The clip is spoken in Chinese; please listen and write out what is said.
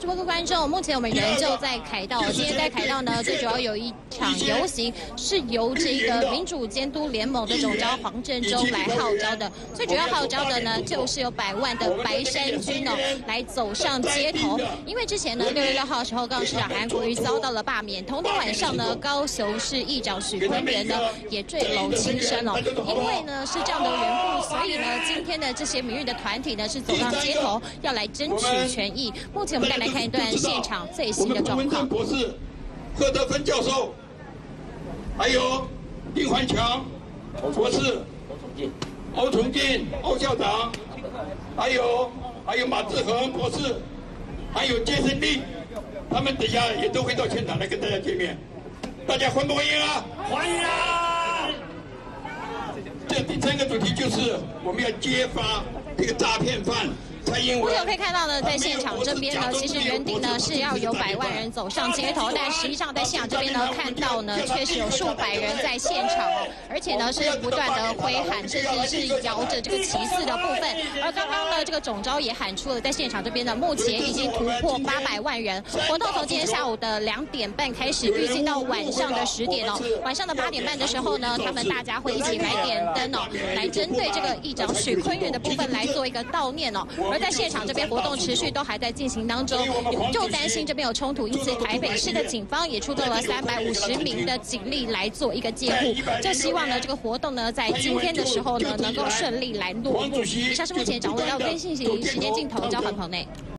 直播各位观众，目前我们人就在凯道。今天在凯道呢，最主要有一场游行是由这个民主监督联盟的总召黄振中来号召的。最主要号召的呢，就是有100万的白衫军哦，来走上街头。因为之前呢，6月6号的时候，高雄市长韩国瑜遭到了罢免。同天晚上呢，高雄市议长许坤元呢也坠楼轻生哦。因为呢是这样的缘故，所以呢，今天的这些民运的团体呢是走上街头，要来争取权益。目前我们再来看一段现场最新的状况。 博士、贺德芬教授，还有丁环强博士、欧崇进欧校长，还有马志恒博士，还有杰森利，他们等下也都会到现场来跟大家见面。大家欢不欢迎啊？欢迎啊！这第3个主题就是我们要揭发这个诈骗犯。 目前可以看到呢，在现场这边呢，其实原定呢是要有100万人走上街头，但实际上在现场这边呢，看到呢确实有数百人在现场哦，而且呢是不断的挥喊，甚至是摇着这个旗帜的部分。而刚刚呢，这个总召也喊出了，在现场这边呢，目前已经突破800万人。活动从今天下午的2点半开始，预计到晚上的10点哦。晚上的8点半的时候呢，他们大家会一起来点灯哦，来针对这个议长许坤元的部分来做一个悼念哦。而在现场这边活动持续都还在进行当中，就担心这边有冲突，因此台北市的警方也出动了350名的警力来做一个戒护，就希望呢这个活动呢在今天的时候呢能够顺利来落幕。以上是目前掌握到最新信息，时间镜头交还棚内。